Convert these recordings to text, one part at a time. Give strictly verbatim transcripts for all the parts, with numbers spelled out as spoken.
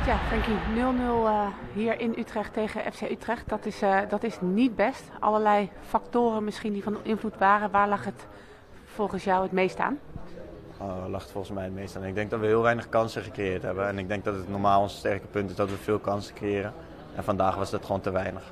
Ja, Frankie, nul nul uh, hier in Utrecht tegen F C Utrecht, dat is, uh, dat is niet best. Allerlei factoren misschien die van invloed waren. Waar lag het volgens jou het meest aan? Uh, lag het volgens mij het meest aan. Ik denk dat we heel weinig kansen gecreëerd hebben. En ik denk dat het normaal ons sterke punt is dat we veel kansen creëren. En vandaag was dat gewoon te weinig.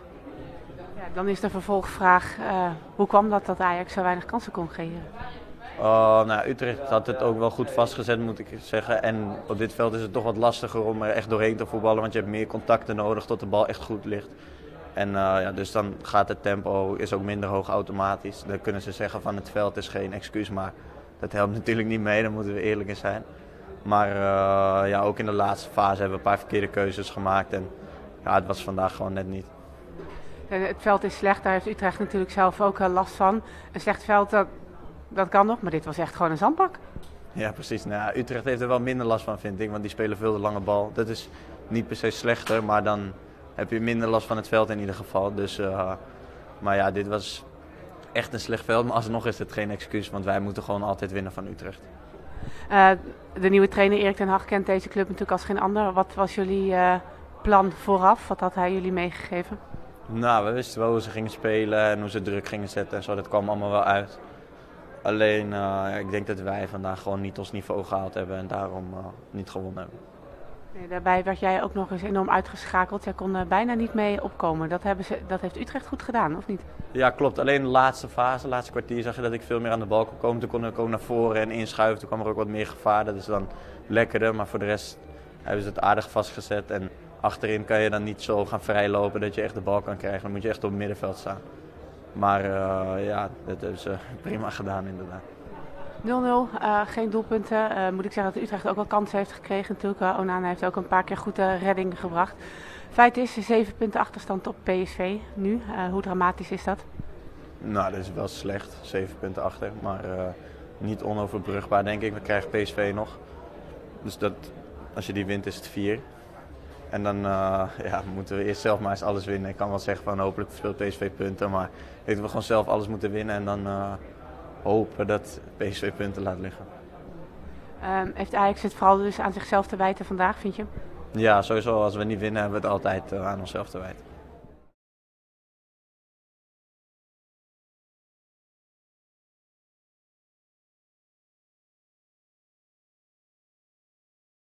Ja, dan is de vervolgvraag, uh, hoe kwam dat dat Ajax zo weinig kansen kon creëren? Uh, nou, Utrecht had het ook wel goed vastgezet, moet ik zeggen. En op dit veld is het toch wat lastiger om er echt doorheen te voetballen. Want je hebt meer contacten nodig tot de bal echt goed ligt. En uh, ja, dus dan gaat het tempo is ook minder hoog automatisch. Dan kunnen ze zeggen van het veld is geen excuus, maar dat helpt natuurlijk niet mee. Daar moeten we eerlijk in zijn. Maar uh, ja, ook in de laatste fase hebben we een paar verkeerde keuzes gemaakt. En ja, het was vandaag gewoon net niet. Het veld is slecht, daar heeft Utrecht natuurlijk zelf ook last van. Een slecht veld, dat, dat kan nog, maar dit was echt gewoon een zandbak. Ja, precies. Nou, ja, Utrecht heeft er wel minder last van, vind ik, want die spelen veel de lange bal. Dat is niet per se slechter, maar dan heb je minder last van het veld in ieder geval. Dus, uh, maar ja, dit was echt een slecht veld, maar alsnog is het geen excuus, want wij moeten gewoon altijd winnen van Utrecht. Uh, de nieuwe trainer Erik ten Hag kent deze club natuurlijk als geen ander. Wat was jullie uh, plan vooraf? Wat had hij jullie meegegeven? Nou, we wisten wel hoe ze gingen spelen en hoe ze druk gingen zetten en zo. Dat kwam allemaal wel uit. Alleen, uh, ik denk dat wij vandaag gewoon niet ons niveau gehaald hebben en daarom uh, niet gewonnen hebben. Nee, daarbij werd jij ook nog eens enorm uitgeschakeld. Jij kon er bijna niet mee opkomen. Dat, hebben ze, dat heeft Utrecht goed gedaan, of niet? Ja, klopt. Alleen de laatste fase, de laatste kwartier, zag je dat ik veel meer aan de bal kon komen. Toen kon ik ook naar voren en inschuiven. Toen kwam er ook wat meer gevaar. Dat is dan lekkerder. Maar voor de rest hebben ze het aardig vastgezet. En achterin kan je dan niet zo gaan vrijlopen dat je echt de bal kan krijgen. Dan moet je echt op het middenveld staan. Maar uh, ja, dat hebben ze prima gedaan inderdaad. nul nul, uh, geen doelpunten. Uh, moet ik zeggen dat Utrecht ook wel kansen heeft gekregen natuurlijk. Uh, Onana heeft ook een paar keer goed de redding gebracht. Feit is, zeven punten achterstand op P S V nu. Uh, hoe dramatisch is dat? Nou, dat is wel slecht. zeven punten achter. Maar uh, niet onoverbrugbaar denk ik. We krijgen P S V nog. Dus dat, als je die wint is het vier. En dan uh, ja, moeten we eerst zelf maar eens alles winnen. Ik kan wel zeggen van hopelijk speelt P S V punten. Maar ik denk dat we gewoon zelf alles moeten winnen. En dan uh, hopen dat P S V punten laat liggen. Um, heeft Ajax het vooral dus aan zichzelf te wijten vandaag, vind je? Ja, sowieso. Als we niet winnen hebben we het altijd uh, aan onszelf te wijten.